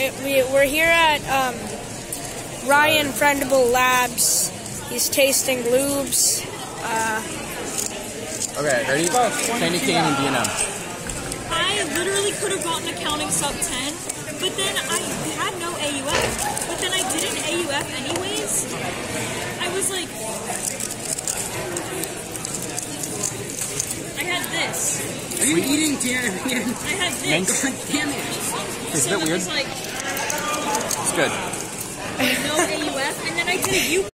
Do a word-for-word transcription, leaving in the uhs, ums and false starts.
we, we, we're here at um, Ryan Friendable Labs. He's tasting lubes. Uh, okay, ready? Candy cane and D and M. I literally could have gotten accounting sub ten, but then I had no A U F. But then I did an A U F anyways. I was like, I had this. Are you eating Jeremy? I had this. Thanks. God damn it. Is so it weird? was like, It's good. no A U F, and then I did a U.